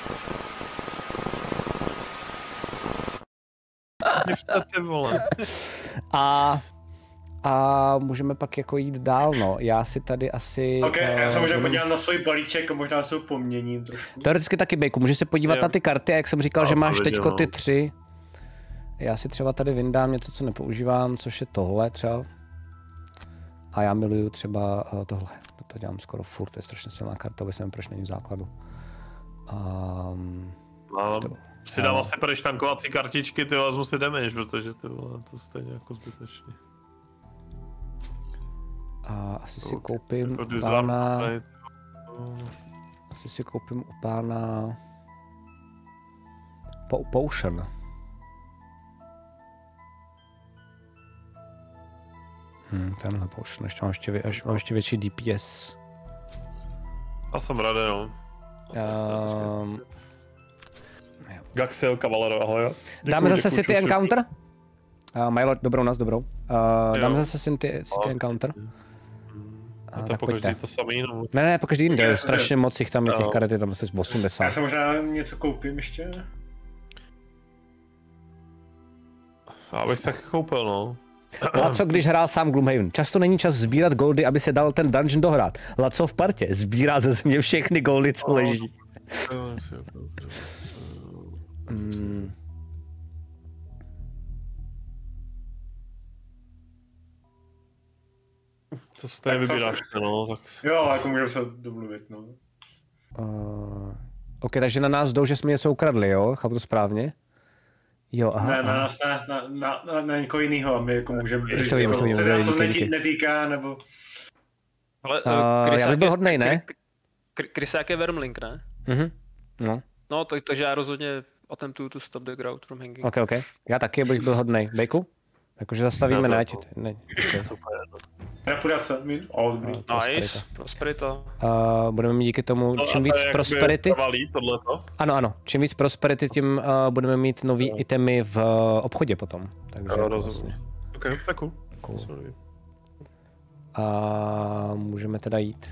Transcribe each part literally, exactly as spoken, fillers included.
A, a můžeme pak jako jít dál, no. Já si tady asi... Ok, já se uh, možná podívám na svůj balíček a možná se ho poměním trošku. Teoreticky taky, Bejku, můžeš se podívat jo. na ty karty, a jak jsem říkal, No, že máš to teďko viděl, ty no. tři. Já si třeba tady vyndám něco, co nepoužívám, což je tohle třeba. A já miluju třeba uh, tohle. To dělám skoro furt, to je strašně silná karta, vůbec nevím, proč není v základu. Um, no, to, si dám asi pryč tankovací kartičky, ty vezmu si damage, protože ty vole, to stejně jako zbytečný. A asi si koupím jako u pána... Asi si koupím u pána... Po, potion. Hmm, tenhle potion, ještě mám ještě, vě, až, mám ještě větší D P S. Já jsem rád, jo. Um, Gaxel Cavalero, ahoj jo. Dáme zase City čuši. Encounter? Uh, Milo, dobrou noc, dobrou. Uh, dáme zase City, City Encounter. A to po každý to samý, no. Ne, ne, po každý jinde, strašně moc jich tam je těch karet, je tam asi osmdesát. Já se možná něco koupím ještě. Já bych tak koupil, no. Laco, když hrál sám Gloomhaven, často není čas sbírat goldy, aby se dal ten dungeon dohrát. Laco v partě sbírá ze země všechny goldy, co leží. mm. To se tady vybíráš, no, tak... Jo, jako můžeme se domluvit, no. Uh, ok, takže na nás jdou, že jsme něco ukradli, jo? Chápu to správně? Jo, aha, ne, na aha. nás, ne, na, na, na, na někoho jinýho, a my jako můžeme... Už to vím, už to vím, se nám to netý, netýká, nebo... Ale, uh, uh, já bych byl hodnej, ne? Krysák je Vermlink, ne? Mhm, no. No, tak, takže já rozhodně attemptuju to stop the crowd from hanging. Ok, ok. Já taky bych byl hodnej. Bejku? Jakože zastavíme, ne? ne. Reputace, oh, dobrý. Nice, prosperita. Uh, budeme mít díky tomu, no, čím víc prosperity... Valí, ano, ano. Čím víc prosperity, tím uh, budeme mít nový no. itemy v uh, obchodě potom. Takže no, vlastně. Ok, tak cool. cool. A můžeme teda jít.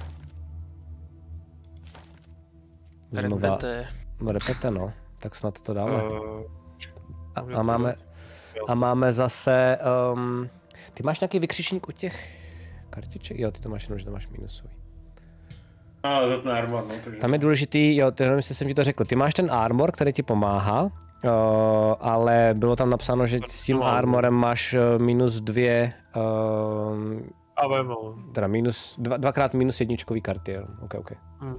Znova. Repete, no. Tak snad to dáme. Uh, a, a máme... A máme zase... Um, ty máš nějaký vykřičník u těch kartiček? Jo, ty to máš jenom, že to máš minusový. A za ten armor, no. Takže... Tam je důležitý, jo, nevím, jestli jsem ti to řekl. Ty máš ten armor, který ti pomáhá, uh, ale bylo tam napsáno, že s tím armorem máš uh, minus dvě... Uh, A vemo. Teda minus, dva, dvakrát minus jedničkový karty, jo. Ok, ok. Hmm.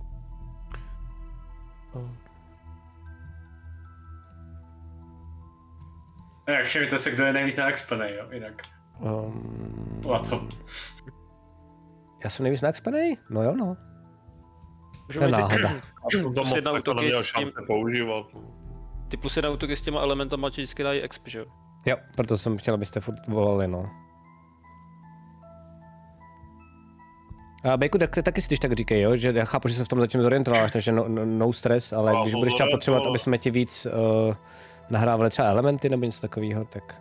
Hmm. Jak všimněte se, kdo je nejvíc naexpenej, jo, jinak. Um, a co? Já jsem nejvíc naexpenej? No jo, no. To je náhoda. To moc jako neměl šance používat. Ty plus jedna útoky s těma elementama vždycky dají exp, že jo? Jo, proto jsem chtěl, abyste furt volali, no. A Bejku, tak, taky si když tak říkej, jo, že já chápu, že se v tom zatím zorientováš, takže no, no, no stres, ale a když budeš třeba potřebovat, aby jsme ti víc uh, nahrávali třeba elementy nebo něco takového, tak...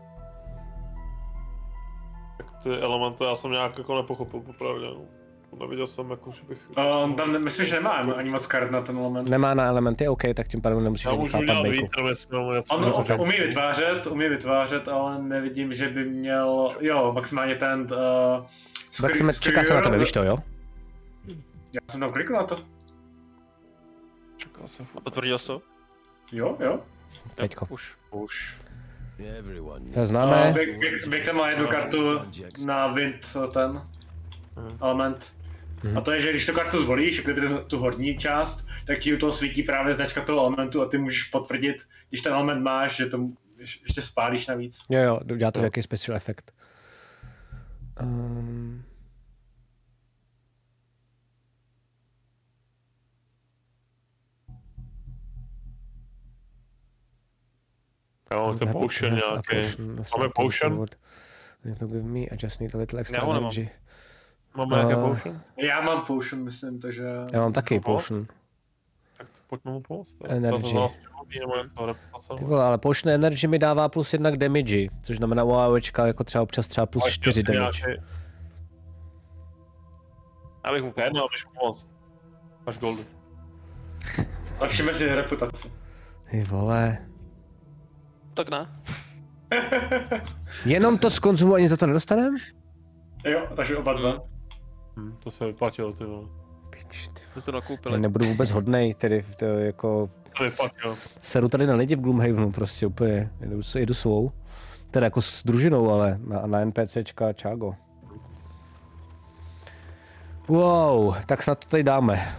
Tak ty elementy já jsem nějak jako nepochopil popravdě, no. Neviděl jsem jako, že bych... No, on tam myslím, že nemá ani moc kart na ten element. Nemá na elementy, OK, tak tím pádem nemusíš ani chápat Bejku. On, on umí vytvářet, umí vytvářet, ale nevidím, že by měl, jo, maximálně ten... Uh, tak se čeká se na tebe, víš to, jo? Já jsem tam klikl na to. Čekal jsem. A potvrdil jsi to? Jo, jo. Teďko. Už. Už. To známe. Běk tam má jednu kartu na wind ten element. Hmm. A to je, že když tu kartu zvolíš, tu horní část, tak ti u toho svítí právě značka toho elementu a ty můžeš potvrdit, když ten element máš, že to ještě spálíš navíc. Jo, jo, dělá to jaký special efekt. Um... Já mám ten potion nějaký. Máme potion? To give me, I just need a little extra energy. Máme nějaké potion? Já mám potion, myslím, takže... Já mám taky potion. Tak to pojďme mu pomoct. Energy. Ty vole, ale potion energy mi dává plus jedna k damage, což znamená u AOčka jako třeba občas třeba plus čtyři damage. Abych mu pomoct. Abych mu pomoct. Máš goldy. Lepšíme si reputaci. Ty vole. Tak ne. Jenom to skonzumu ani za to nedostaneme? Jo, takže oba dva. Hm, to se vyplatilo, ty vole. Pič, ty Jsme to vole. nakoupili. Já nebudu vůbec hodnej, tedy to jako... To vyplatilo. Seru tady na lidi v Gloomhavenu prostě úplně, jedu, jedu svou. Teda jako s družinou, ale na, na NPCčka Čágo. Wow, tak snad to tady dáme.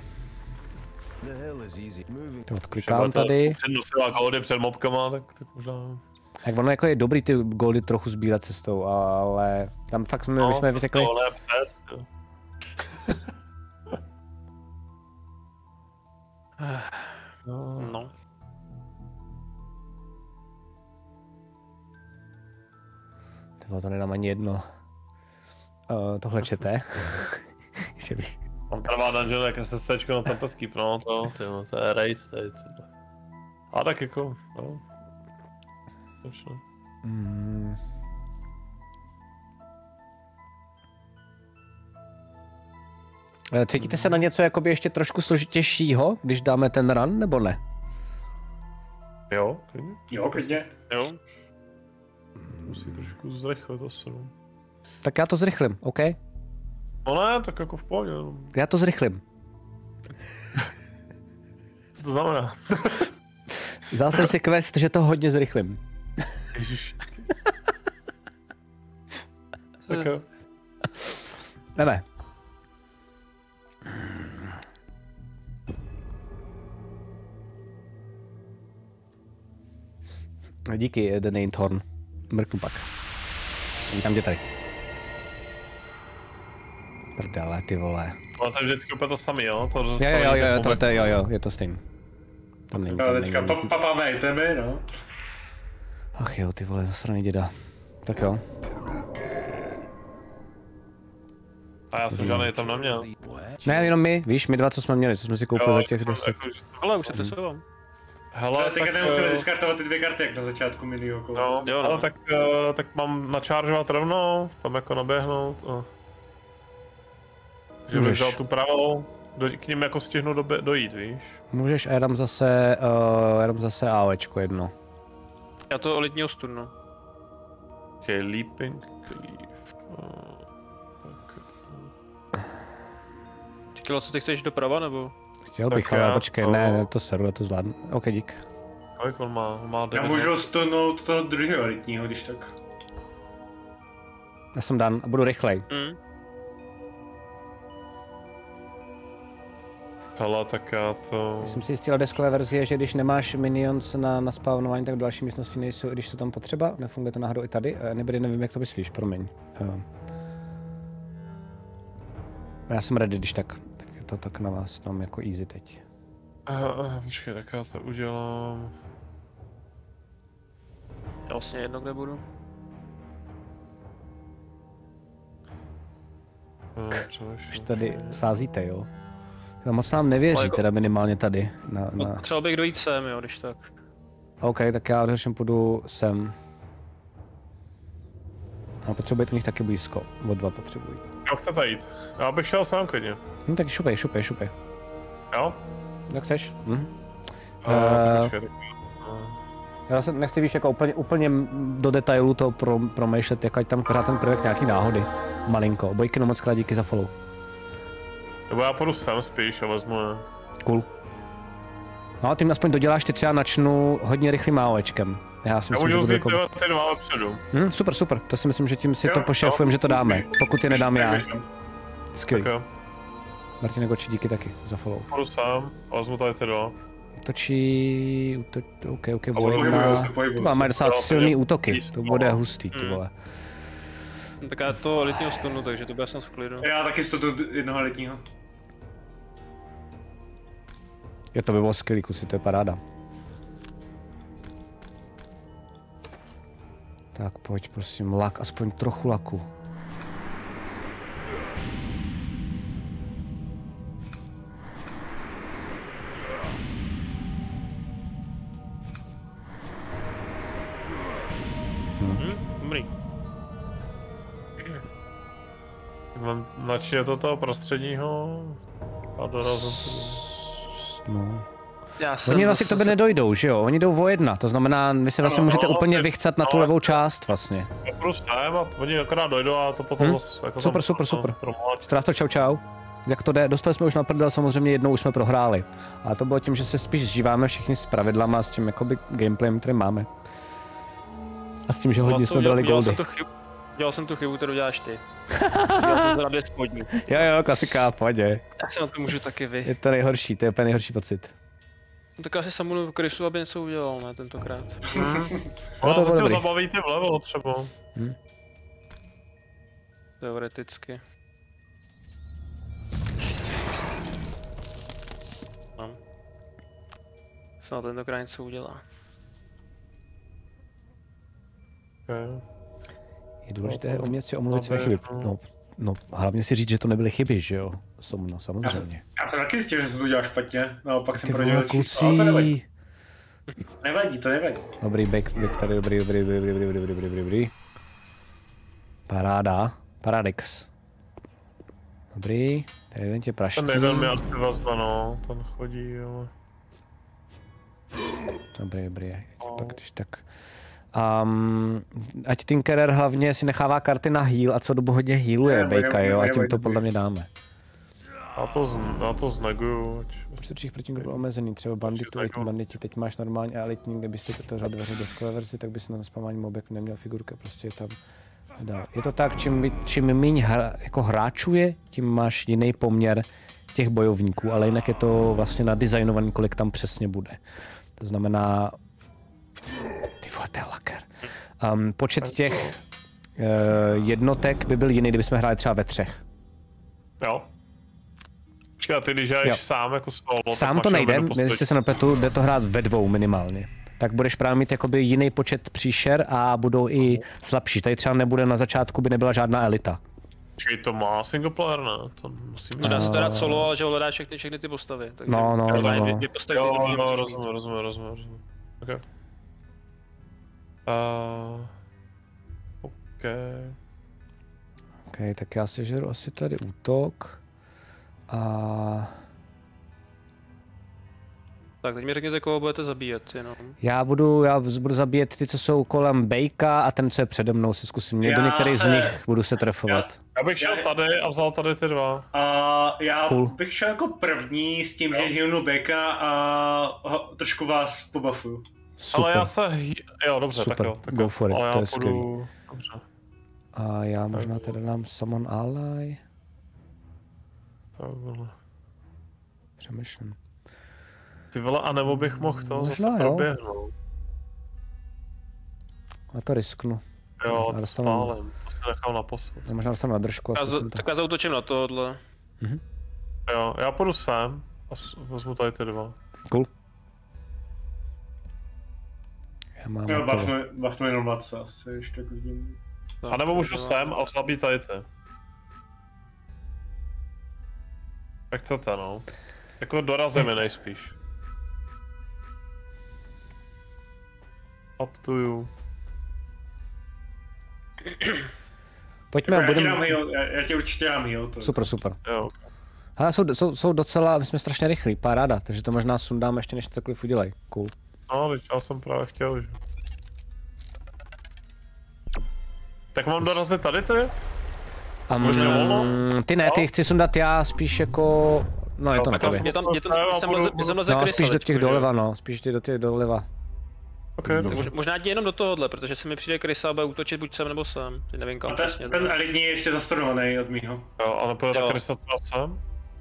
To odklikám tady. Přednosila goldy před mobkama, tak, tak možná... Tak ono jako je dobrý ty goldy trochu sbírat cestou, ale tam fakt jsme, No, my jsme vysekli. No, ne před, jo. No. no. Tyvo, to nedám ani jedno. Uh, tohle čete. Že bych... Mám trvá dungeon jak SSCčko na Tempest no to, tyjo, to je raid, to je to. A tak jako, no. Točno. Mm. Cítíte se na něco jakoby ještě trošku složitějšího, když dáme ten run, nebo ne? Jo, klidně. Jo, klidně. Jo. Musí trošku zrychlit asi, no. Tak já to zrychlím, OK? No ne, tak jako v pohodě, no. Já to zrychlím. Co to znamená? Vzal jsem si quest, že to hodně zrychlím. Ježiš. Tak jo. Jdeme. Díky, The Name Thorn. Mrknu pak. Vítám tě tady. Prdele, ty vole. No to je vždycky úplně to samý, jo? To Jo, jo, jo, jo, to, to, jo, jo, je to stejný. Tam není, tam No, není teďka nic. papáme itemy, no. Ach jo, ty vole, zasraný děda. Tak jo. A já jsem žádnej tam neměl. Ne, jenom my, víš, my dva, co jsme měli, co jsme si koupili za těch deset. Jako, že to- Ale už se přesouvám. Hele, Ale tak, teďka nemusíme eh, diskartovat ty dvě karty, jak na začátku minulého kola. no, Jo, no. ale tak, eh, tak mám načaržovat rovnou, tam jako naběhnout a... Že bych Můžeš. vzal tu pravou, do, k ním jako stihnu do, dojít, víš? Můžeš a já dám zase, uh, já dám zase AOčko jedno. Já to elitního studnu. Ok, leaping cleave. Uh, tak, Čekalo, co ty chceš doprava, nebo? Chtěl Tak bych, ale já počkej, to- ne, ne, to seru, já to zvládnu. OK, dík. kolik on má? On má Já devět. můžu stunout toho druhého elitního, když tak. Já jsem dan a budu rychlej. Hm. Hele, tak já to... Já jsem si jistil deskové verzi, je, že když nemáš minions na, na spawnování, tak další místnosti nejsou, i když jsou tam potřeba. Nefunguje to náhodou i tady. Eh, Nebude, nevím, jak to myslíš, promiň. Uh. Já jsem ready, když tak. Tak je to tak na vás, mám jako easy teď. Uh, uh, počkej, tak já to udělám... Já vlastně jedno, kde budu. Uh, přemýšlím. Už tady sázíte, jo? No, moc nám nevěří, jako- teda minimálně tady. Na, na... Potřeboval bych dojít sem, jo, když tak. OK, tak já odhešem půjdu sem. A potřebuji to nich taky blízko. O dva potřebuji. Jo, chcete jít? Já bych šel sám klidně. No tak šupej, šupej, šupej. Jo? Jak chceš? Mhm. Uh, Eh, tak počkej, tak... Uh, Já zase nechci, víš, jako úplně, úplně do detailu to pro, promýšlet, jako ať tam pořád ten prvek nějaký náhody. Malinko. Bojky, no moc krát díky za follow. nebo já půjdu sem spíš a vezmu je. Cool. No a tím aspoň doděláš, ty třeba načnu hodně rychlým AOčkem. Já si Já myslím, že můžu budu vzít jako... ty, ty dva vepředu. Hm, super, super. To si myslím, že tím si Jo, to pošéfujem, jo. že to dáme. Pokud je nedám já. Tak Skvělý. jo, Martine Goči, díky taky za follow. půjdu sám a vezmu tady ty dva. Útočí... Úto... OK, OK, A pohybujou vojna... se, pohybujou Ty vole, mají docela Jo, silný jo. útoky. Blízko. To bude hustý, ty Mm. vole. No, tak já to elitního studnu, takže to bude snad v klidu. Já taky studu jednoho elitního. Jo, to by bylo skvělý, kusy, to je paráda. Tak pojď, prosím, lak, aspoň trochu laku. Hm, dobrý. Mám načně to toho prostředního a dorazím si. No. Já jsem Oni vlastně k tobě nedojdou, že jo? Oni jdou o jedna, to znamená, vy se vlastně Ano, můžete no, úplně ty- vychcat na tu ale- levou část vlastně. Já půjdu s tím a oni akorát dojdou a to potom Hm? zase jako Super, tam- super, super. promluvit. Strásto, čau, čau. Jak to jde? Dostali jsme už na prdel, samozřejmě jednou už jsme prohráli. Ale to bylo tím, že se spíš zžíváme všichni s pravidlama a s tím jakoby gameplayem, který máme. A s tím, že hodně jsme brali Udělal goldy. jsem tu chybu, udělal jsem tu chybu, kterou děláš ty. Udělal jsem to na dvě spodní. Jo, jo, klasika, pohodě. Já se na to můžu taky vy. Je to nejhorší, to je úplně nejhorší pocit. No tak já si samunu Krysu, aby něco udělal, ne, tentokrát. No, No, to to bylo se dobrý. zabavíte v levelu třeba. Teoreticky. No. Snad tentokrát něco udělá. Okay. Je důležité umět si omluvit své chyby. No, no, hlavně si říct, že to nebyly chyby, že jo? Somno, samozřejmě. Já jsem taky zjistil, že jsem to udělal špatně, naopak jsem Ty vole, prodělal číslo, ale to nevadí. kluci. Nevadí, to nevadí. Dobrý back, back tady, dobrý, dobrý, dobrý, dobrý, dobrý, dobrý, dobrý, dobrý, dobrý. Paráda, paradix. Dobrý, tady jeden tě praští. Ten jeden mi asi vazba, no, ten chodí, ale... Dobrý, dobrý, já tě pak když tak. Um, ať Tinkerer hlavně si nechává karty na heal a co dobu hodně healuje Neboj, Bejka, neboj, jo, a neboj, tím to neboj. podle mě dáme. Já to, z, já to zneguju, ať... Počet všech protivníků byl omezený, třeba banditů, elitní banditi, teď máš normálně elitní, kde byste to řád dveře do skvělé verzi, tak bys na spamování mobek neměl figurka, prostě je tam dál. Je to tak, čím, čím míň hra, jako hráčů je, tím máš jiný poměr těch bojovníků, ale jinak je to vlastně nadizajnovaný, kolik tam přesně bude. To znamená, ty vole, to je laker. Um, počet těch uh, jednotek by byl jiný, kdybychom hráli třeba ve třech. Jo. Počkej, ty když hraješ Jo. sám jako solo, Sám tak to máš nejde, jenom jednu jestli se napletu, jde to hrát ve dvou minimálně. Tak budeš právě mít jakoby jiný počet příšer a budou i slabší. Tady třeba nebude na začátku, by nebyla žádná elita. Počkej, to má single player, ne? To musí mít. Dá se to dát solo, ale že ovládáš všechny, všechny ty postavy. Takže No, no, normálně no, dvě- no. dvě postavy, Jo, ty jo, můžeš rozumím, mít. rozumím, rozumím, rozumím. Ok. Uh, OK. OK, tak já si žeru asi tady útok. A Tak teď mi řekněte, koho budete zabíjet jenom. já budu, já budu zabíjet ty, co jsou kolem Bejka a ten, co je přede mnou, si zkusím. Mě do Já některých z se- nich budu se trefovat. Já bych šel Já- tady a vzal tady ty dva. A já Cool. bych šel jako první s tím, že healnu Beka a ho, trošku vás pobafuju. Super. Ale já se... hý- Jo, dobře, Super, tak jo. Tak go jo. for it, Ale já to je půjdu... skvělý. Dobře. A já možná teda dám Summon Ally. Tak vole. Přemýšlím. Ty vole, a nebo bych mohl to Možná, zase jo. proběhnout. Já to risknu. Jo, Já to dostanu- spálem. To si nechám na posud. Já možná dostanu na držku a Já zkusím za, to. tak já zautočím na tohle. Jo, já půjdu sem a s- vezmu tady ty dva. Cool. Já mám Jo, hotovo. bavme, bavme jenom Laca asi, ještě tak vidím. A nebo můžu sem a zabít tady ty. Jak chcete, no. Jako dorazíme nejspíš. Up to you. Pojďme, Já ti budeme... dám heal, já, já ti určitě dám heal. To. Super, super. Jo. Ale jsou, jsou, jsou docela, my jsme strašně rychlí, paráda, takže to možná sundáme ještě než cokoliv udělají. Cool. No, teď já jsem právě chtěl, že... Tak mám dorazit tady ty? Um, Možná volno? ty ne, ty Jo. chci sundat já spíš jako... No je Jo, to na tak já tobě. jsem- Je tam, je tam, Já jsem budu- leze, jsem leze No, Krysa spíš do teďko, těch že jo? doleva, no, spíš ty do těch doleva. Ok, Dobře. dobře. Mož, možná jdi jenom do tohohle, protože se mi přijde Krysa a bude útočit buď sem nebo sem. Teď nevím A kam ten, přesně. ten elitní je ještě zastorovaný od mýho. Jo, ale půjde Jo. tak rysat sem?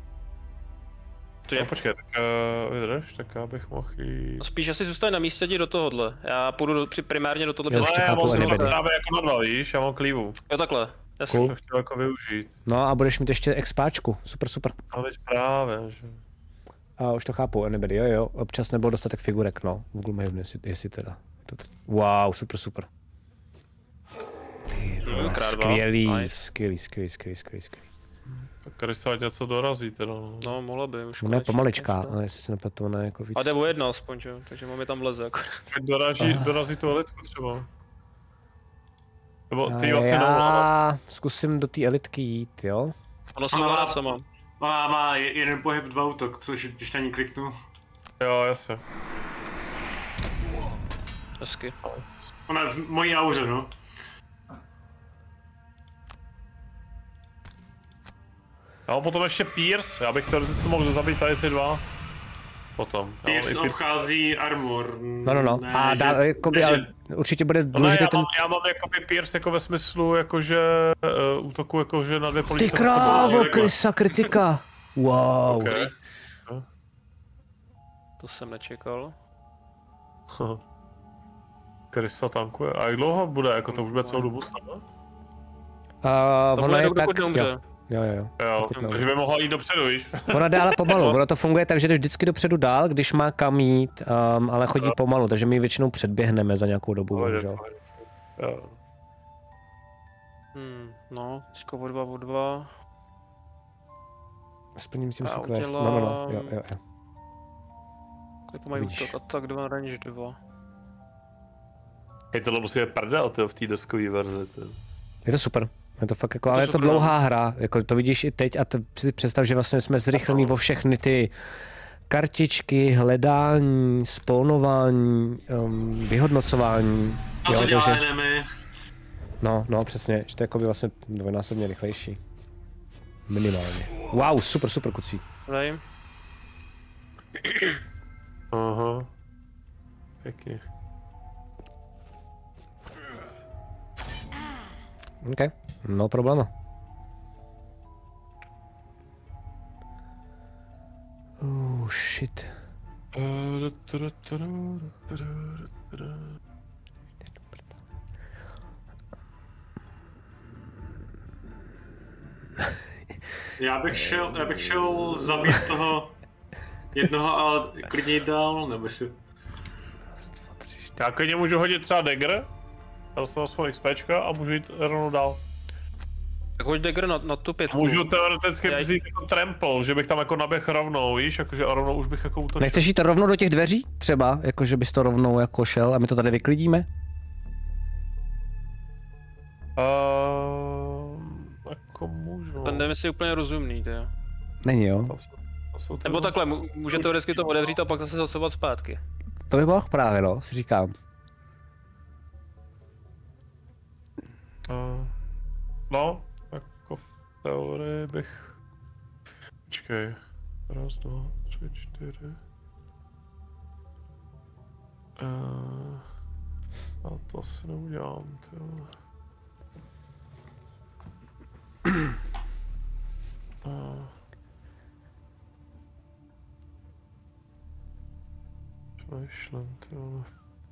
To No, je, počkej, tak uh, vydrž, tak já bych mohl jít... no spíš asi zůstaň na místě, jdi do tohohle. Já půjdu do, při, primárně do tohle. Jo, protože- ještě já chápu, mám nebedy. právě jako na dva, víš, já mám klívu. Jo takhle. Jasně. Cool. To chtěl jako využít. No a budeš mít ještě expáčku, super, super. Ale teď právě, že... A už to chápu, anybody, jo jo, občas nebyl dostatek figurek, no, Google Maven, jestli, jestli teda. To, to, wow, super, super. Ty vole, krát dva. skvělý, Nice. skvělý, skvělý, skvělý, skvělý, skvělý. Tak Rysa něco dorazí teda, no. No, mohla by už. Ona je konečně. pomaličká, ale jestli se nepletu, ona je jako víc. A jde o jedno aspoň, že jo, takže mám je tam vleze jako. Teď dorazí, dorazí tu elitku třeba. Nebo A ty vlastně neovládá. já zkusím do té elitky jít, jo? Ono se Má- ovládá sama. Má, má je- jeden pohyb, dva útok, což když na ní kliknu. Jo, jasně. Hezky. Ona je v mojí auře, no. No, potom ještě Pierce, já bych teoreticky mohl zabít tady ty dva. Potom. Pierce obchází armor. No, no, no. Ne, A dá, že, jakoby, ne, ale že... určitě bude No ne, důležitý já, ten... mám, já mám jakoby Pierce jako ve smyslu, jakože uh, útoku jakože na dvě Ty políčka. krávo, krysa kritika. Wow. Okay. To jsem nečekal. Krysa tankuje. A jak dlouho bude? Jako to už bude celou dobu snad? Uh, To ona bude je dokud tak... neumře. Jo, jo, jo. Jo, Dokud neumře. takže by mohla jít dopředu, víš? Ona jde ale pomalu, ono to funguje tak, že jdeš vždycky dopředu dál, když má kam jít, um, ale chodí Jo. pomalu, takže my ji většinou předběhneme za nějakou dobu, Pohodě, bohužel. pohodě. Jo. Hmm, no, teďko o dva, o dva. Splním tím A svůj quest. udělám- No, no, no, jo, jo, jo. Klipu mají Vidíš. útok, atak dva, range dva. Hej, tohle musí být prdel, tyjo, v té deskové verzi. Tyjo. Je to super. Je to fakt jako, To ale je to super, no. dlouhá hra, jako to vidíš i teď a to si představ, že vlastně jsme zrychlení o všechny ty kartičky, hledání, spawnování, um, vyhodnocování. A co jo, dělá takže, enemy? no, no, přesně, že to je jako by vlastně dvojnásobně rychlejší. Minimálně. Wow, super, super kucí. Dej. Aha. Pěkně. OK, no problema. Oh shit. Já bych šel, já bych šel zabít toho jednoho a klidně jít dál, nebo si... Já klidně můžu hodit třeba dagger, já dostanu aspoň XPčka a můžu jít rovnou dál. Tak hoď dagger na, na tu pětku. Můžu teoreticky Já- vzít jako trample, že bych tam jako naběh rovnou, víš, jakože a rovnou už bych jako útočil. Nechceš jít rovnou do těch dveří? Třeba, jako že bys to rovnou jako šel a my to tady vyklidíme? Uh, jako můžu. Ten nevím, jestli je úplně rozumný, to jo. Není, jo? To jsou- to jsou ty- Nebo takhle, mu- může teoreticky to otevřít a pak zase zasovat zpátky. To by mohl právě, no, si říkám. Uh, no, jako v teorii bych... Počkej. Raz, dva, tři, čtyři. Uh, a to asi neudělám, tyjo. Uh. Přemýšlím, tyjo.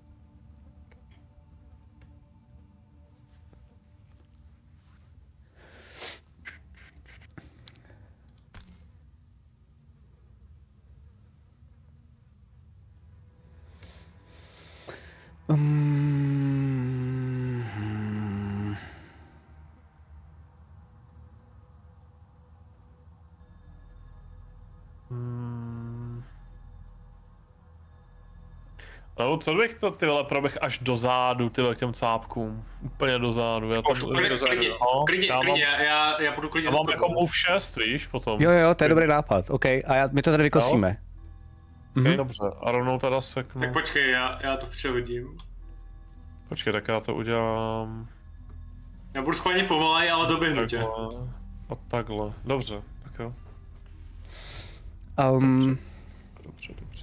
Um, Hmm. No, co bych to, ty vole, proběh až do zádu, ty vole, k těm cápkům. Úplně do zádu, já Už tam... klidně, klidně, No, klidně, já mám- klidně, já, já budu klidně Já mám za jako tebou. move šest, víš, potom. jo, jo, to je dobrý nápad, OK, a já, my to tady vykosíme. Okay, dobře, a rovnou teda seknu. Tak počkej, já, já to přehodím. Počkej, tak já to udělám... Já budu schválně pomalej, ale doběhnu tě. Takhle. A takhle, dobře, tak jo. Um, Dobře, dobře.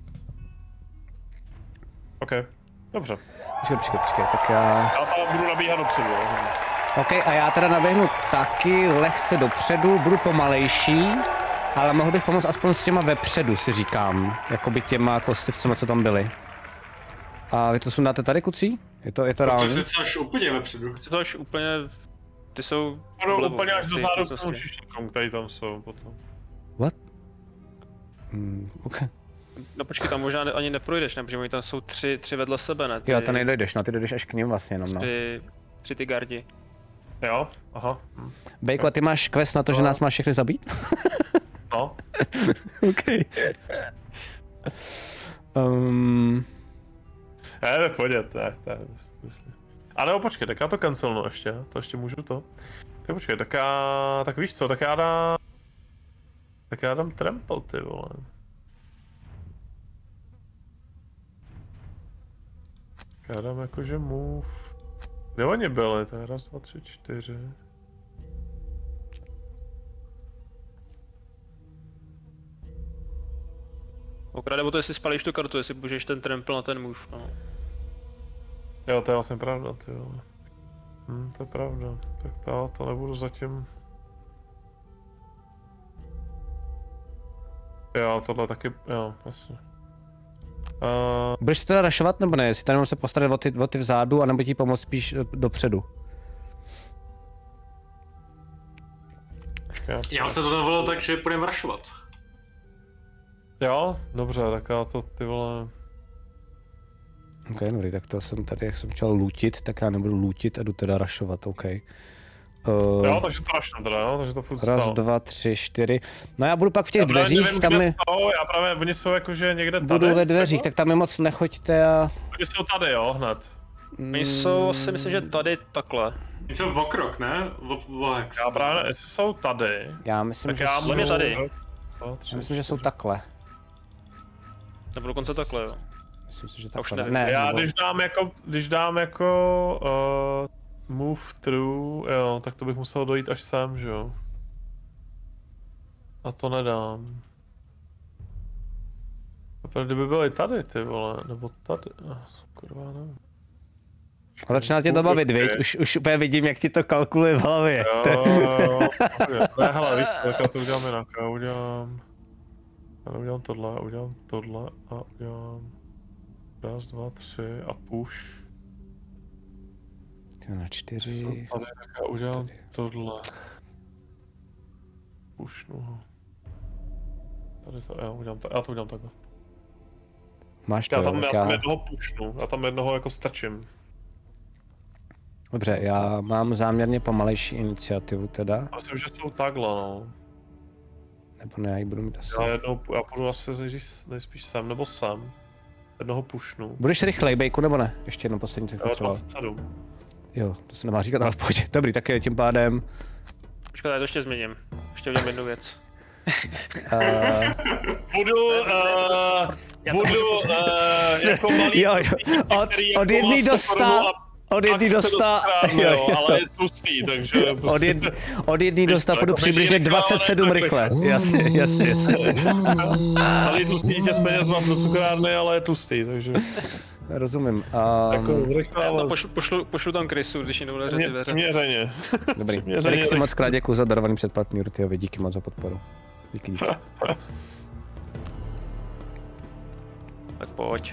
OK, dobře. počkej, počkej, počkej, tak já... Já tam budu nabíhat dopředu, jo. OK, a já teda naběhnu taky lehce dopředu, budu pomalejší, ale mohl bych pomoct aspoň s těma vepředu, si říkám, jakoby těma kostlivcema, co tam byli. A vy to sundáte tady, kucí? Je to, je to Prostě reálný? jsi až úplně vepředu. Ty to až úplně... Ty jsou... Budu vlevo, úplně až do ty zádu k místnosti. tomu šišníkům, který tam jsou potom. What? Hmm, OK. No počkej, tam možná ne- ani neprojdeš, ne? Protože oni tam jsou tři, tři vedle sebe, ne? Ty, Jo, to nedojdeš, no, ty dojdeš až k ním vlastně jenom, no. Tři, tři ty gardi. Jo, aha. Hm. Bejko, a ty máš quest na to, že nás máš všechny zabít? No, OK. um, ne, ne, pojď, ne, ne, myslím. A nebo počkej, tak já to cancelnu ještě, to ještě můžu to. Tak počkej, tak já, tak víš co, tak já dám... Tak já dám trample, ty vole. Já dám jakože move. Kde oni byli? To je raz, dva, tři, čtyři. Okrade o to, jestli spalíš tu kartu, jestli můžeš ten trample na ten move, no. Jo, to je vlastně pravda, ty jo. Hm, to je pravda. Tak to, to nebudu zatím... Jo, tohle taky, jo, jasně. Uh... Budeš to teda rašovat nebo ne? Jestli tady můžu se postarat o ty, o ty vzadu, anebo ti pomoct spíš dopředu? Já se to dovolil tak, že půjdeme rašovat. Jo, dobře, tak já to ty vole... Ok, dobrý, tak to jsem tady, jak jsem chtěl lootit, tak já nebudu lootit a jdu teda rašovat, ok. Uh, jo, takže to rašnu teda, jo, takže to furt raz, stalo. dva, tři, čtyři. No já budu pak v těch já dveřích, nevím, tam mi... Jsou, já právě, oni jsou jakože někde tady. Budu ve dveřích, tak tam mi moc nechoďte a... Oni jsou tady, jo, hned. Oni jsou, si myslím, že tady takhle. Oni jsou v okrok, ne? V hex. Já právě, jestli jsou tady, Já myslím, tak že já jsou... budu tady. Dva, tři, Já myslím, že jsou takhle. Nebo dokonce takhle, jo. Myslím si, že Já už takhle. nevím. Ne, Já nebo- když dám jako, když dám jako uh, move through, jo, tak to bych musel dojít až sem, že jo. A to nedám. A kdyby byly tady, ty vole, nebo tady, ah, kurva, nevím. Ale začíná tě to bavit, viď? Už, už úplně vidím, jak ti to kalkuluje v hlavě. Jo, jo, ne, hele, víš co, tak já to udělám jinak, já udělám... Já udělám tohle, já udělám tohle a udělám... Raz, dva, tři a push. Na čtyři. Tady, tak já udělám tohle. Pushnu ho. Tady to, já udělám to, já to udělám takhle. Máš to, Já tam, jo, já tak tam já... jednoho pushnu, já tam jednoho jako strčím. Dobře, já mám záměrně pomalejší iniciativu teda. Myslím, že jsou takhle, no. Nebo ne, já ji budu mít asi. Já jednou, já půjdu asi nejdřív- nejspíš sem nebo sem. Jednoho pushnu. Budeš rychlej, Bejku, nebo ne? Ještě jedno poslední, co Jo, potřeboval. dvacet sedm. Jo, to se nemá říkat, ale v pohodě. Dobrý, tak je tím pádem... Počkej, já to ještě změním. Ještě udělám jednu věc. Uh, Budu, uh, budu, uh, jako malý... jo, jo, od, který od jako jedný má do sto korun sta, a od jedný do akce sta, dostávám, jo, jo, jo. ale je tlustý, takže... Prostě... Od, jed, od jedný do sta Víš to, půjdu jako přibližně běží dvacet sedm rychle, rychle. Jasně, jasně, jasně. Ale je tlustý dítě s peněz mám do cukrárny, ale je tlustý, takže... Rozumím. Jako Um, rychle, Já to ale... pošlu, pošlu, pošlu tam krysu, když jim nebude ty dveře. Měřeně. dobrý. Přiměřeně Rick si rychle. moc krát děkuji za darovaný předplatný Rutiovi, díky moc za podporu. Díky, díky. Tak pojď.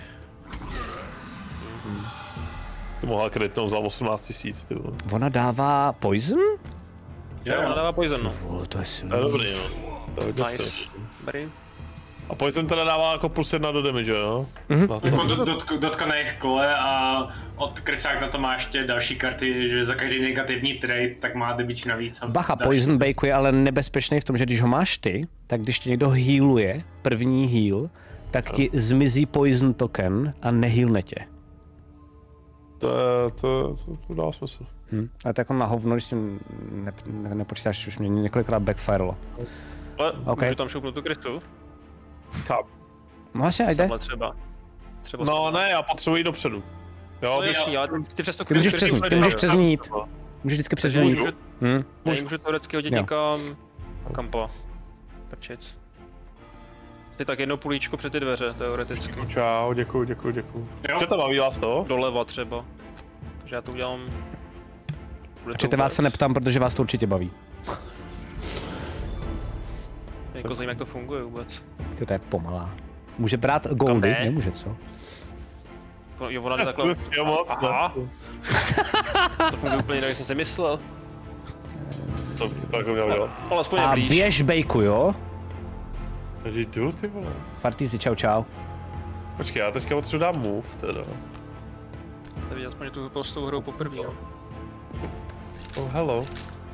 Ty mohla kreditnout za osmnáct tisíc, ty vole. Ona dává poison? Jo, ona dává poison, no. Vole, to je To je silný. dobrý, no. To je hodně Nice. silný. Dobrý. A poison teda dává jako plus jedna do damage, jo? Mhm. Na to. Jako do, do, dotkaných kole a od Krysák na to má ještě další karty, že za každý negativní trade tak má damage navíc. a Bacha, další. Poison Bake je ale nebezpečný v tom, že když ho máš ty, tak když ti někdo healuje, první heal, tak ti zmizí Poison token a nehealne tě. To, je, to, to, to dá smysl. Hm. Ale to jako na hovno, když s tím ne, ne, nepočítáš, už mě několikrát backfirelo. Ale Ok. můžu tam šoupnout tu krysu? Káp. No asi, ajde. Tohle třeba. Třeba No ne, já potřebuji jít dopředu. Jo, No když... jasný, ale ty přes to Ty můžeš přes ní, ty můžeš přes ní jít. Můžeš vždycky přes ní jít. Můžu, Hm. můžu, můžu teoreticky hodit Jo. někam... Kam Prčic. Ty tak jedno půlíčko před ty dveře, teoreticky. Čau, děkuju, děkuju, děkuju. Jo. Co to baví vás to? Doleva třeba. Takže já to udělám... Bude to Čete, vás se vůbec. neptám, protože vás to určitě baví. Jako zajímá, jak to funguje vůbec. Ty, to je pomalá. Může brát goldy? ne. Nemůže, co? Jo, ona jde takhle... To je moc, Aha. ne? To funguje úplně jinak, jak jsem si myslel. To by se to jako mělo dělat. Ale aspoň A je blíž. běž Bejku, jo? Takže jdu, ty vole. Fartízi, čau, čau. Počkej, já teďka potřebuji dát move, teda. To viděl aspoň tu s tou hrou poprvé, no. Oh, hello.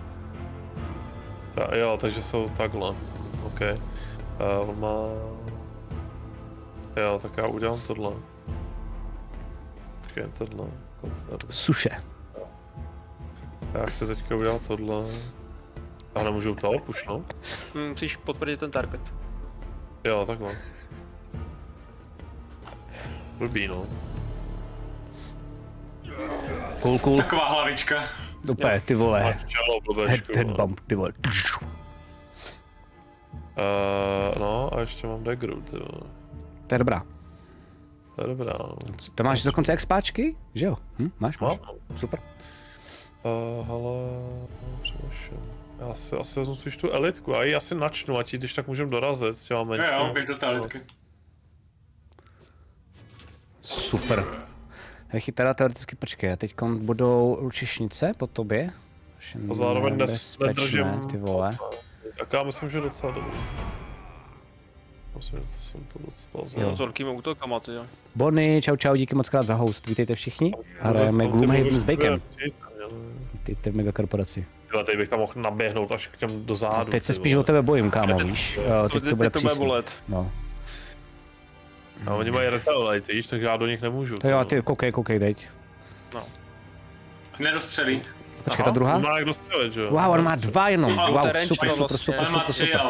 Ta, jo, takže jsou takhle. OK. Uh, on má... Jo, tak já udělám tohle. Počkej, tohle. Suše. Já chci teďka udělat tohle. Já nemůžu to pušnout? Hm, musíš potvrdit ten target. Jo, takhle. Blbý, no. Cool, cool. Taková hlavička. Úplně, ty vole. Head, head bump, ty vole. Uh, no a ještě mám daggeru, ty vole. To je dobrá. To je dobrá, no. To máš dokonce expáčky? Že jo? Hm? Máš, máš. Super. Uh, hele, přemýšlím. Já si asi vezmu spíš tu elitku, já ji asi načnu, ať ji když tak můžem dorazit s těma menšími. Jo, jo, běž do té elitky. Super. Nechy teda teoreticky, počkej, teď budou lučišnice po tobě. A zároveň nedržím. Ty vole. Tak já myslím, že docela dobrý. Myslím, že jsem to docela zvládl. Jo, s velkými útokama, ty jo. Bonnie, čau čau, díky moc krát za host, vítejte všichni. Hrajeme Gloomhaven s Bakem. Vítejte v megakorporaci. Jo, teď bych tam mohl naběhnout až k těm do zádu. Teď se spíš o tebe bojím, kámo, víš. Teď to bude přísný. No. A oni mají retaliate, víš, tak já do nich nemůžu. To jo, ty koukej, koukej, teď. No. Nedostřelí. Počkej, ta druhá? Má jak dostřelit, že jo? Wow, on má dva jenom. Wow, super, super, super, super, super.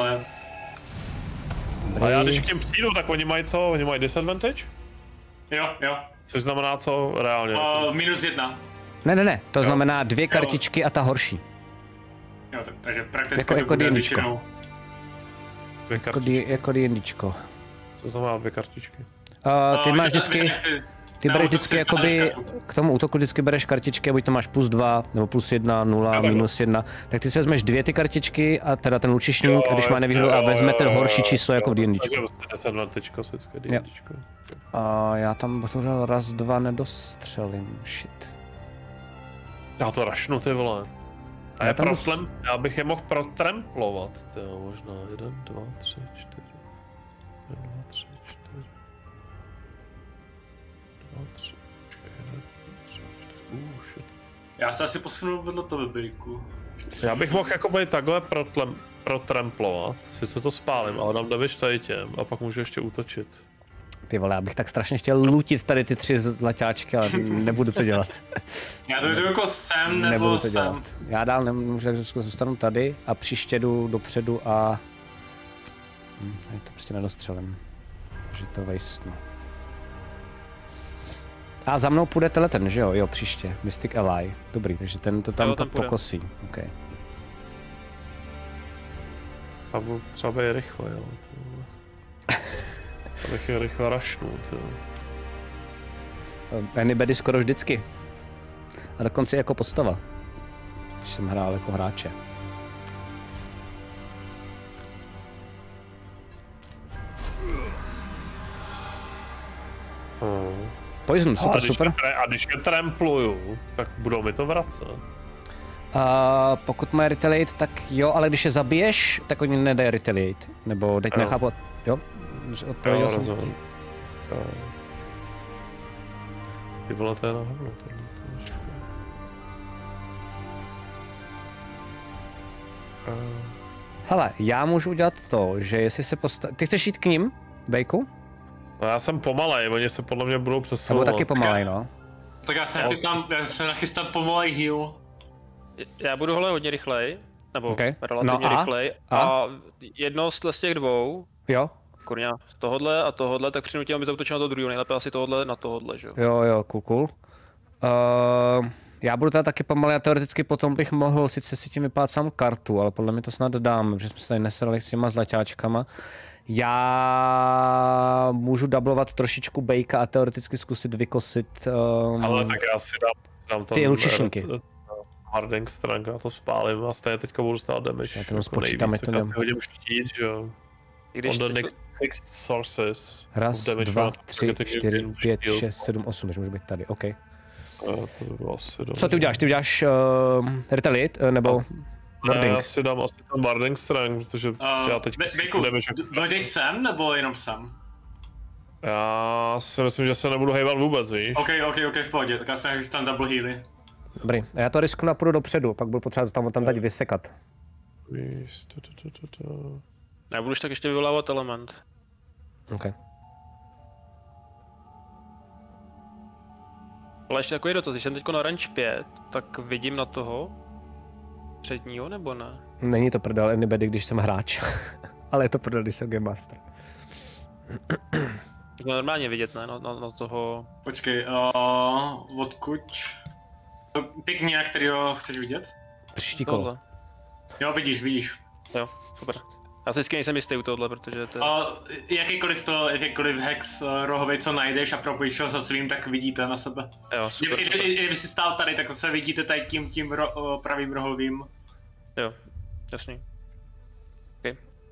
A já když k něm přijdu, tak oni mají co? Oni mají disadvantage? Jo, jo. Což znamená co reálně? Uh, minus jedna. Ne, ne, ne, to jo. Znamená dvě kartičky a ta horší. Jo, tak, takže prakticky jako, to jako bude většinou. Dvě kartičky. Jako D&Dčko. Co znamená dvě kartičky? Uh, ty uh, máš vždycky, ty bereš vždycky jakoby, k tomu útoku vždycky bereš kartičky, buď to máš plus dva, nebo plus jedna, nula, minus jedna, tak ty si vezmeš dvě ty kartičky a teda ten lučišník, a když má nevýhodu a vezme ten horší číslo jako v D&Dčku. A já tam bohužel raz, dva nedostřelím, shit. Já to rašnu, ty vole. A já, protlem, dost... já bych je mohl protremplovat, tyjo, možná jeden, dva, tři, čtyři. Jeden, dva, tři, čtyři. Dva, tři, počkej, jeden, tři, čtyři, uh, shit. Já se asi posunu vedle toho bejku. Já bych mohl jakoby takhle protlem, protremplovat, sice to spálím, ale dám damage tady těm a pak můžu ještě útočit. Ty vole, já bych tak strašně chtěl lutit tady ty tři zlaťáčky, ale nebudu to dělat. Já to jdu jako sem nebo nebudu to sem. Dělat. Já dál nemůžu, takže zůstanu tady a příště jdu dopředu a... Hm, já to prostě nedostřelím. Takže to vejstnu. A za mnou půjde tenhle ten, že jo? Jo, příště. Mystic Ally. Dobrý, takže ten to tam, tam pokosí. Okay. A budu třeba být rychle, jo. Abych je rychle rašnul, tyjo. Anybody skoro vždycky. A dokonce jako postava. Když jsem hrál jako hráče. Hmm. Poison, super, a super. Tre, a když je trampluju, tak budou mi to vracet. A pokud má retaliate, tak jo, ale když je zabiješ, tak oni nedají retaliate. Nebo teď nechápu, jo? Odpověděl jsem ti. Ty vole, to je na hovno, to je Hele, já můžu udělat to, že jestli se postaví... Ty chceš jít k ním, Bejku? No já jsem pomalej, oni se podle mě budou přesouvat. Nebo taky pomalej, no. Tak já se nachystám, já se nachystám pomalej heal. Já budu hele hodně rychlej, nebo okay. relativně no a? rychlej. A? a jedno z těch dvou, jo. kurňa, z tohohle a tohohle, tak přinutím, aby zautočil na to druhého, nejlépe asi tohohle na tohohle, že jo? Jo, jo, cool, cool. Uh, já budu teda taky pomalej a teoreticky potom bych mohl sice si tím vypát sám kartu, ale podle mě to snad dám, protože jsme se tady nesrali s těma zlaťáčkama. Já můžu dublovat trošičku Bejka a teoreticky zkusit vykosit... Um, ale tak já si dám, dám tam... ty lučišníky. Harding strength, já to spálím a stejně teďka budu stát damage. Já to spočítám, jak to já si hodím štít, že jo. On the next six sources. Raz, dva, tři, čtyři, pět, šest, sedm, osm, než můžu být tady, OK. To by bylo asi dobré. Co ty uděláš? Ty uděláš uh, retaliate, uh, nebo... Ne, já si dám asi ten Barding Strength, protože uh, já teď... Bejku, dojdeš sem, nebo jenom sem? Já si myslím, že se nebudu hejvat vůbec, víš? OK, OK, OK, v pohodě, tak já se nachystám double healy. Dobrý, a já to risknu a půjdu dopředu, pak budu potřebovat tam, tam dať vysekat. Víš, to, to, to, to, to. Já budu tak ještě vyvolávat element. OK. Ale ještě takový dotaz, když jsem teďko na range pět, tak vidím na toho předního, nebo ne? Není to prdel anybody, když jsem hráč, ale je to prdel, když jsem Game Master. To normálně vidět, ne? Na, na, na toho... Počkej, uh, odkud? Pik mě, kterýho chceš vidět? Příští kolo. Tohle. Jo, vidíš, vidíš. Jo, super. Já si vždycky nejsem jistý u tohle, protože to je... A jakýkoliv to, jakýkoliv hex rohovej, co najdeš a propojíš ho se svým, tak vidíte na sebe. Jo, super, Kdyby, super. kdyby, kdyby jsi stál tady, tak se vidíte tady tím, tím ro, pravým rohovým. Jo, jasný. Okay.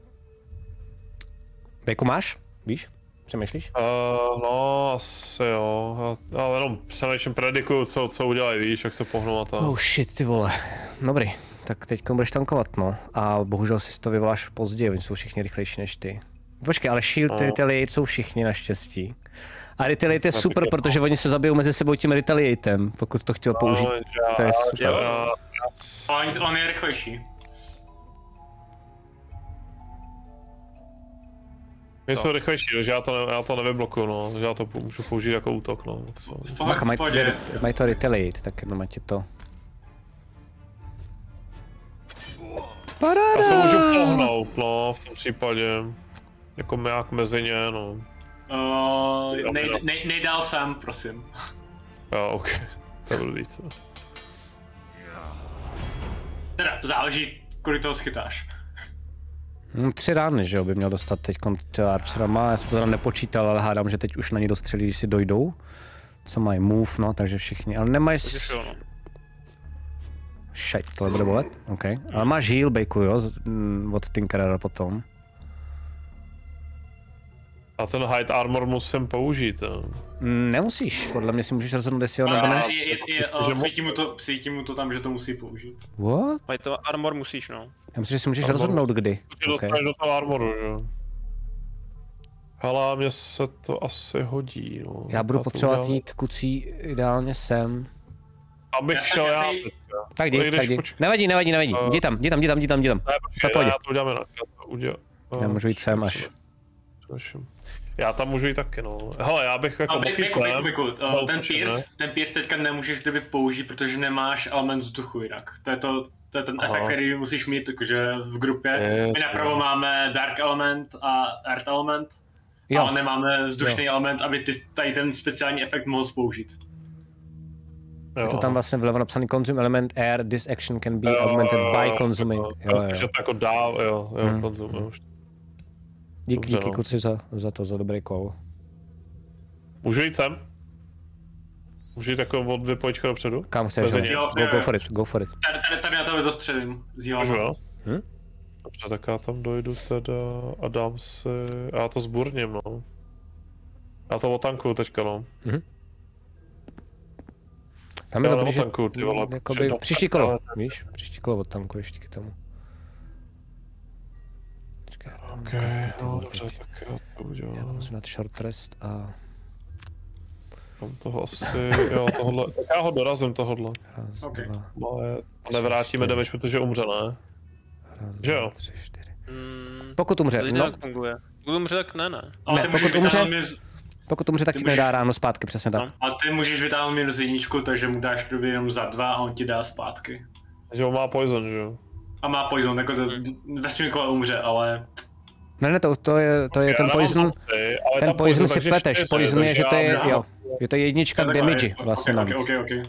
Bejku máš? Víš? Přemýšlíš? Uh, no, asi jo. Já, já jenom přemýšlím, predikuju, co, co udělají, víš, jak se pohnou a tak. Oh shit, ty vole. Dobrý. Tak teď budeš tankovat, no. A bohužel si to vyvoláš později, oni jsou všichni rychlejší než ty. Počkej, ale Shield, no. Retaliate jsou všichni naštěstí. A Retaliate je super, no. protože oni se zabijou mezi sebou tím Retaliatem, pokud to chtěl použít. No, já, to je super. já, já, On, on je rychlejší. My jsou rychlejší, takže já to, ne, já to nevyblokuju, no. Já to můžu použít jako útok, no. Bacha, mají, mají to Retaliate, tak jenom ať je to... Paráda! Já se můžu pohnout, no, v tom případě. Jako nějak mezi ně, no. Uh, nej, nej, nejdál sám, prosím. Jo, ok. To je blbý, co. Teda, záleží, kolik toho schytáš. Hmm, tři rány, že jo, by měl dostat teď Archera má, já jsem to teda nepočítal, ale hádám, že teď už na ní dostřelí, když si dojdou. Co mají move, no, takže všichni, ale nemají... S... Shit, tohle bude bolet, ok. Ale máš heal bejku, jo, od Tinkerera potom. A ten hide armor musím použít, jo. Nemusíš, podle mě si můžeš rozhodnout, jestli jo nebo ne. Je, je, je, je, svítí, mu to, svítí mu to tam, že to musí použít. What? Mají to armor musíš, no. Já myslím, že si můžeš Armor. rozhodnout kdy. Ty dostaneš do toho armoru, že jo. Hele, mně se to asi hodí, no. Já budu to potřebovat udělám. jít kucí ideálně sem. Abych Já- šel já já. si- Tak jdi, No, jdeš, tak jdi. počkej. Nevadí, nevadí, nevadí. Uh, Jdi tam, jdi tam, jdi tam, jdi tam, jdi tam. Ne, počkej, pohodě. já to udělám jinak, já to udělám. Já můžu jít sem až. Já tam můžu jít taky, no. Hele, já bych jako A mohl Biku, jít Biku, sem. Biku, uh, za ten útočem, Pierce, ne? ten Pierce teďka nemůžeš kdyby použít, protože nemáš element vzduchu jinak. To je, to, to je ten Aha. efekt, který musíš mít, takže v grupě. Je, My napravo máme Dark Element a Earth Element, Jo, ale nemáme vzdušný element, aby ty tady ten speciální efekt mohl použít. je to tam vlastně vlevo napsaný consume element air, this action can be Jo, augmented by jo, consuming. jo, Jo, Že jo. to jako dá, jo, jo, Hmm. konzum, jo. Díky, Dobře, díky no. kuci za, za to, za dobrý call. Můžu jít sem? Můžu jít jako od dvě pojčka dopředu? Kam chceš? Mezi jo? ně. Jo, Go, jo, go jo. for it, go for it. Tady, tady, tady na tebe dostřelím z Můžu, Jilama. jo? Hm? Dobře, tak já tam dojdu teda a dám si... A já to zburním, no. Já to otankuju teďka, no. Tam je Já dobrý, že neotankuju, ty vole, jakoby, protože- příští kolo, víš? Příští kolo odtankuješ díky tomu. Počkej, já tam- Okej, ty no vole, dobře, teď- tak já to udělám. Já musím dát short rest a Tam toho asi, jo, tohle, tak já ho dorazím tohodle. raz, Ok. dva, Ale nevrátíme damage, protože umře, ne? raz, Že dva, jo? tři, čtyři. Mm, Pokud umře, to no, nějak funguje. Pokud umře, tak ne, ne. Ale Ne, ty pokud můžeš umře- vytáhnout minus- pokud umře, tak Ty ti můžeš- nedá ráno zpátky, přesně tak. No. A ty můžeš vytáhnout minus jedničku, takže mu dáš době jenom za dva a on ti dá zpátky. Že on má poison, že jo? A má poison, jako to ve svým kole umře, ale... Ne, ne, to, to je, to je Já ten dávám poison, za tři, ale ten tam poison si takže pleteš, čtyři, poison je, takže že to já je, dám- jo, je to jednička k Takhle, damage vlastně ok, navíc. Ok, ok, ok.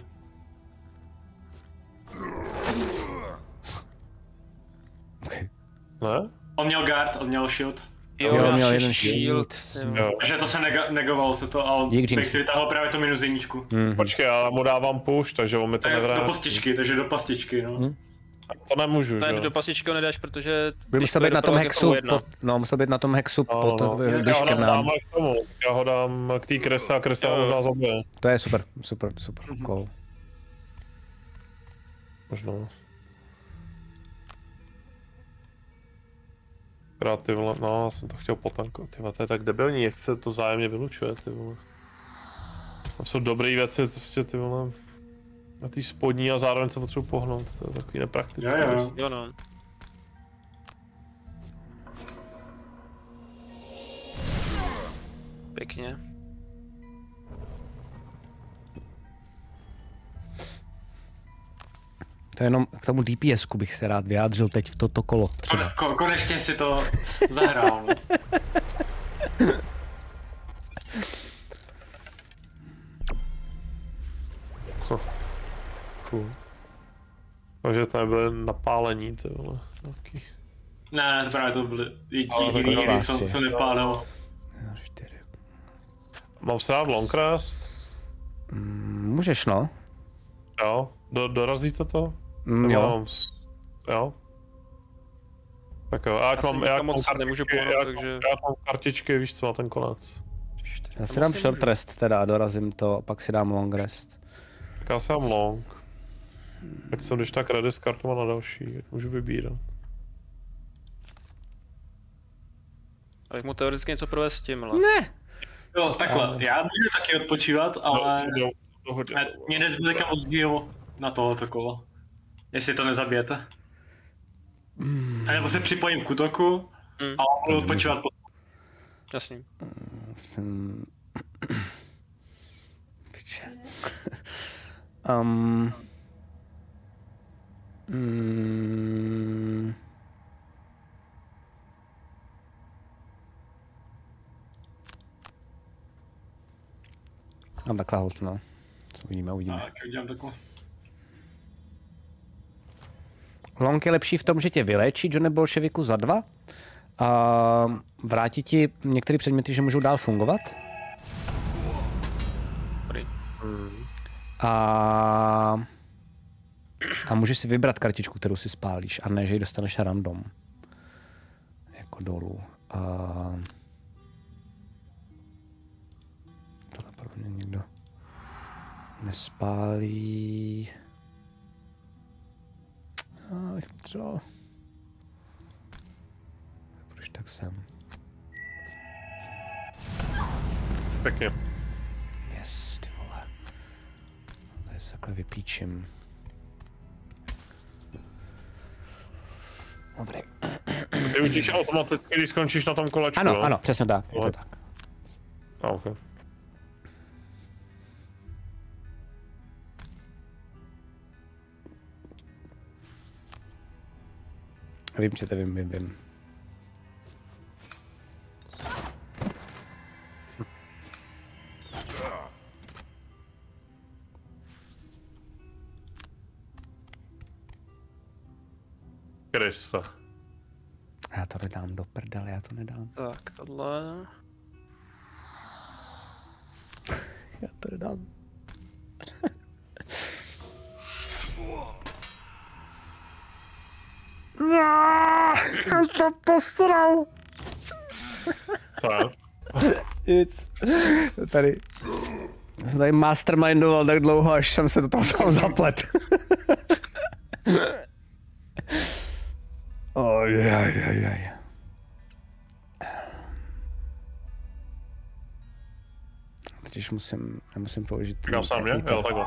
Okay. Ne? On měl guard, on měl shield. Jo, já měl si jeden shield, shield. jo. Jo. Takže to se nega- negovalo se to, ale Dík, bych Jinx. si vytáhl právě to minus jedničku. Mhm. Počkej, já mu dávám push, takže on mi to Tak do nevrátí. postičky, takže do pastičky, no. Hm. To nemůžu, že Ne, jo? do pasičky ho nedáš, protože... By musel být na tom hexu, pod, no, musel být na tom hexu No, pod no. eh, Já ho liškem dám nám. až k tomu, já ho dám k té krese a kresa Jo, ho jo. možná zabije. To je super, super, super Mhm. call. Možná. Krát ty vole, no, já jsem to chtěl potankovat, ty vole, to je tak debilní, jak se to vzájemně vylučuje, ty vole. Tam jsou dobré věci, prostě ty vole, na té spodní a zároveň se potřebuji pohnout, to je takový nepraktické. Jo, jo. prostě. Jo, no. Pěkně. To je jenom k tomu DPSku bych se rád vyjádřil teď v toto kolo třeba. Ko- konečně si to zahrál, no. trochu. Takže to nebyly napálení, ty vole, nějaký. Ne, to právě to byly Ale jediný, to co, asi. co nepálilo. Mám se dát long rest? Mm, můžeš, no. Jo, Do, dorazíte to? Mm, Nebo jo. mám s... jo. Tak jo, já, jak Já mám, jsem já tam mám moc kartičky, nemůžu já, pohnout, takže... takže- já mám kartičky, víš co, na ten konec. Já si dám Tam short můžu. rest teda a dorazím to, a pak si dám long rest. Tak já si dám long. Tak jsem když tak ready s kartama na další, jak můžu vybírat. Ale mu teoreticky něco provést s tím, ale... Ne! Jo, takhle, já můžu taky odpočívat, ale No, jo, to hodně. ne, mě nezbyde kam moc díl na tohleto kolo. Jestli to nezabijete. A nebo se připojím k útoku Hmm. a budu odpočívat po... Jasný. Jsem... Piče. um... Mm... Mám takhle hod, no. Co uvidíme, uvidíme. Tak, udělám takhle. Long je lepší v tom, že tě vyléčí Johnny Bolševiku za dva a vrátí ti některé předměty, že můžou dál fungovat. Dobrý. A, a můžeš si vybrat kartičku, kterou si spálíš, a ne, že ji dostaneš random. Jako dolů. A... Tohle pro mě někdo nespálí. A bych potřeboval. Proč tak jsem? Pěkně. Yes, ty vole. Tady se takhle vypíčím. Dobrý. Ty utíš automaticky, když skončíš na tom kolečku, Ano, no? ano, přesně tak, je to Ale- tak. A, okay. Vím, že to vím, vím, vím. Krista. Já to nedám do prdele, já to nedám. Tak, tohle... Já to nedám. Já to posral. To je. Nic. Tady. Já jsem tady mastermindoval tak dlouho, až jsem se do toho sám zaplet. Oj, oj, oj, oj. Když musím, nemusím použít... Říkám sám, mě? Jo, takhle.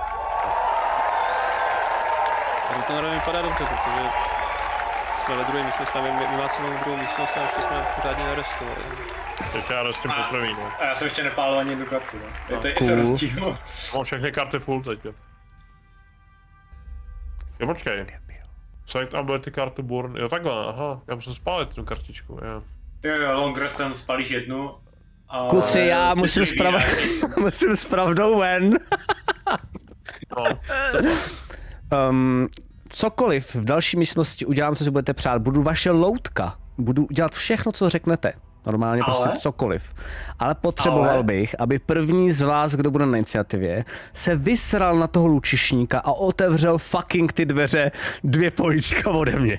A to naravně vypadá dobře, protože jsme ve druhé místnosti, my, my máme celou druhou místnost a ještě jsme pořádně nerestovali. Teď já s tím A- poprvé, no. A já jsem ještě nepálil ani jednu kartu, no. Je to, je to Cool. rozdíl. Mám všechny karty full teď. Jo, jo počkej. Select ability kartu burn. Jo takhle, aha. Já musím spálit tu kartičku, jo. Jo, jo, long restem spalíš jednu. A Kluci, já ty musím si sprav... vybíráš. musím spravdou ven. No, Um, cokoliv v další místnosti udělám, co si budete přát. Budu vaše loutka. Budu dělat všechno, co řeknete. Normálně Ale? prostě cokoliv. Ale potřeboval Ale? bych, aby první z vás, kdo bude na iniciativě, se vysral na toho lučišníka a otevřel fucking ty dveře dvě polička ode mě.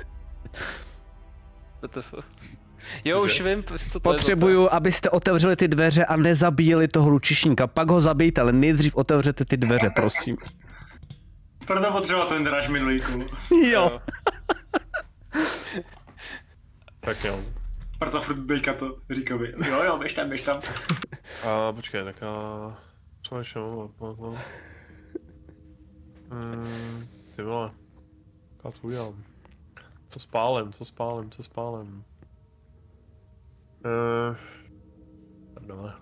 W T F. Jo, už vím, co to Potřebuju, abyste otevřeli ty dveře a nezabíjeli toho lučišníka. Pak ho zabijte, ale nejdřív otevřete ty dveře, prosím. Proto potřeboval ten draž minulý kůl. je Jo. to. tak jo. Proto furt bejka to říká mi. Jo, jo, běž tam, běž tam. A počkej, tak a... Co ještě mám? No. Hmm, ty vole. Já to udělám. Co spálím, co spálím, co spálím. Uh, Prdele.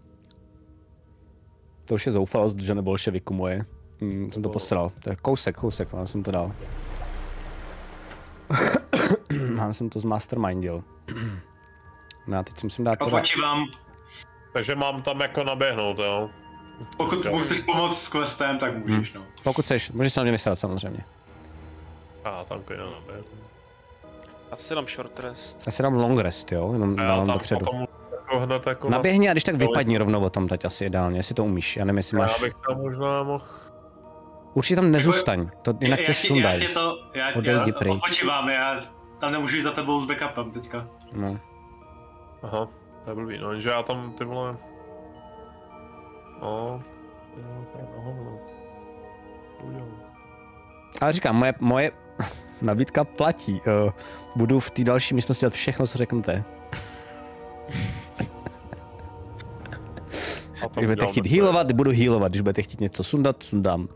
To už je zoufalost, že nebolševiku moje. Hmm, jsem to posral. To je kousek, kousek, ale jsem to dal. Já jsem to zmastermindil. No a teď si musím dát teda... Odpočívám. Takže mám tam jako naběhnout, jo? Pokud mu chceš pomoct s questem, tak můžeš, no. Pokud chceš, můžeš se na mě vyslat samozřejmě. A tam klidně naběh. Já si dám short rest. Já si dám long rest, jo, jenom Já dávám tam dopředu. potom jako hned jako... Naběhni a když tak vypadni rovnou o tom teď asi ideálně, jestli to umíš, já nevím, jestli Já máš... bych tam možná mohl... Určitě tam nezůstaň, to jinak tě Já sundají. tě to, já tě Odejdi pryč. odpočívám, já tam nemůžu jít za tebou s backupem teďka. No. Aha, to je blbý, no, jenže já tam ty vole... No... Jo, to je na hovno. Udělám. Ale říkám, moje, moje nabídka platí. Uh, budu v té další místnosti dělat všechno, co řeknete. Když budete chtít healovat, budu healovat. Když budete chtít něco sundat, sundám.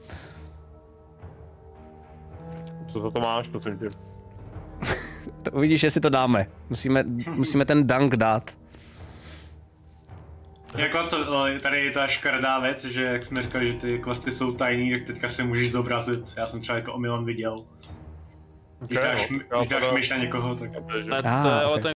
Co za to máš, prosím tě? To uvidíš, jestli to dáme. Musíme, musíme ten dunk dát. Jako co, tady je ta škaredá věc, že jak jsme říkali, že ty questy jsou tajný, tak teďka si můžeš zobrazit. Já jsem třeba jako omylem viděl. Když Okay, dáš, no, když dáš myš na někoho, tak... Ne, to Ah, je ale okay. ten